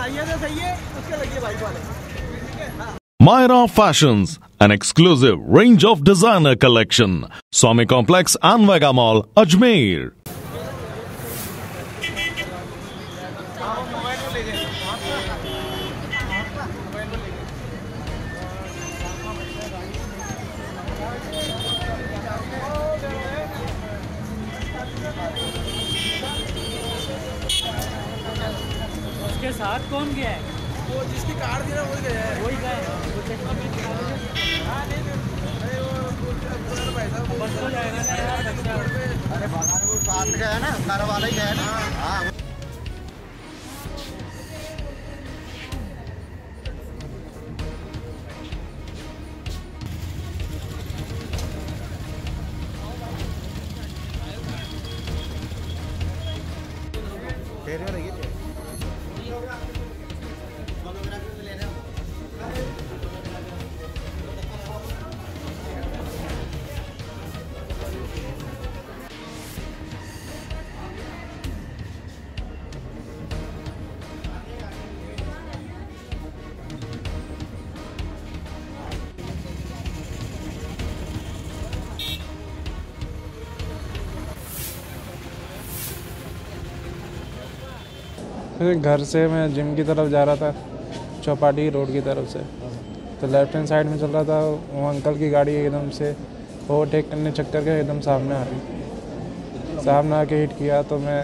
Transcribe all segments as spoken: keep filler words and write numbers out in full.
चाहिए तो सही है, उसके लगिए बाइक वाले। Myra Fashions, an exclusive range of designer collection. Swami Complex and Vega Mall, Ajmer. उसके साथ कौन गया है? वो जिसकी कार थी ना वही गया है। वही गया है। बस हो जाएगा ना यार, अरे वो साथ गया है ना, कार वाला ही गया है ना। हाँ घर से मैं जिम की तरफ जा रहा था, चौपाटी रोड की तरफ से, तो लेफ्ट हैंड साइड में चल रहा था। वो अंकल की गाड़ी एकदम से ओवरटेक करने चक्कर के एकदम सामने आ गई। सामने आके हिट किया तो मैं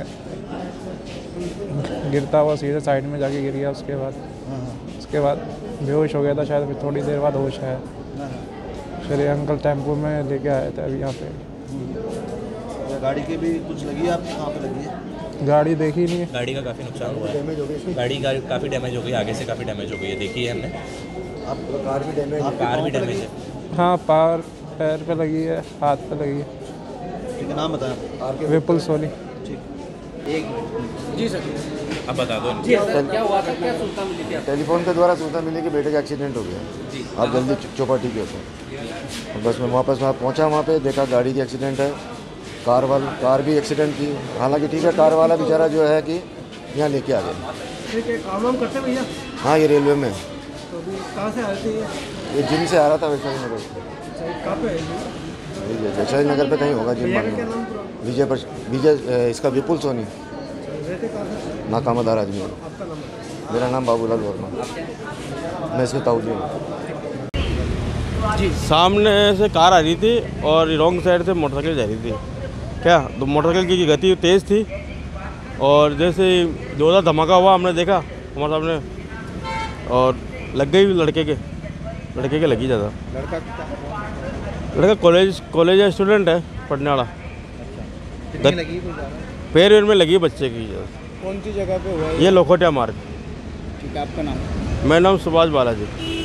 गिरता हुआ सीधे साइड में जाके गिर गया। उसके बाद उसके बाद बेहोश हो गया था शायद, फिर थोड़ी देर बाद होश आया। फिर ये अंकल टेम्पो में लेके आए थे अभी यहाँ पे। गाड़ी की भी कुछ लगी है, आप कहाँ पे लगी है? गाड़ी देखी नहीं है। गाड़ी का काफ़ी नुकसान हुआ है, डैमेज हो गई, गाड़ी का काफ़ी डैमेज हो गई, आगे से काफ़ी डैमेज हो गई है, देखी है हमने। आप कार भी डैमेज, कार भी डैमेज है। हाँ, पार पैर पे लगी है, हाथ पे लगी है। ठीक है, नाम बताएं आर के। विपुल सोनी। ठीक, एक मिनट। जी सर। अब बता दो जी सर, क्या हुआ था, क्या सूचना मिली थी? टेलीफोन के द्वारा सूचना मिली कि बेटे का एक्सीडेंट हो गया। आप जल्दी चौपाटी के ऊपर। बस मैं वापस वहाँ पहुँचा, वहाँ पे देखा गाड़ी की एक्सीडेंट है, कार वाला कार भी एक्सीडेंट की। हालांकि ठीक है, कार वाला बेचारा जो है कि यहाँ लेके आ गया। ठीक है, काम वाम करते भैया? हाँ, ये रेलवे में। तो अभी कहाँ से आए थे ये? ये जिम से आ रहा था वैशाली नगर। कहाँ पे है? वैशाली नगर पे कहीं होगा जिम। भैया का क्या नाम पूरा? विजय पर विजय इसका विपुल सोनी, रहते कहाँ से? नाकामादार आदमी। आपका नंबर? मेरा नाम बाबूलाल वर्मा, मैं इसके ताऊजी हूँ। जी, सामने से कार आ रही थी और रॉन्ग साइड से मोटरसाइकिल जा रही थी। क्या तो मोटरसाइकिल की गति तेज़ थी और जैसे जोरदार धमाका हुआ, हमने देखा हमारे सामने, और लग गई लड़के के लड़के के लगी ज़्यादा। लड़का लड़का कॉलेज कॉलेज स्टूडेंट है, पढ़ने वाला। कितनी लगी? पैर वेर में लगी बच्चे की। कौन सी जगह पे हुआ ये लोखोटिया मार्ग। ठीक है, आपका नाम? मेरा नाम सुभाष बालाजी।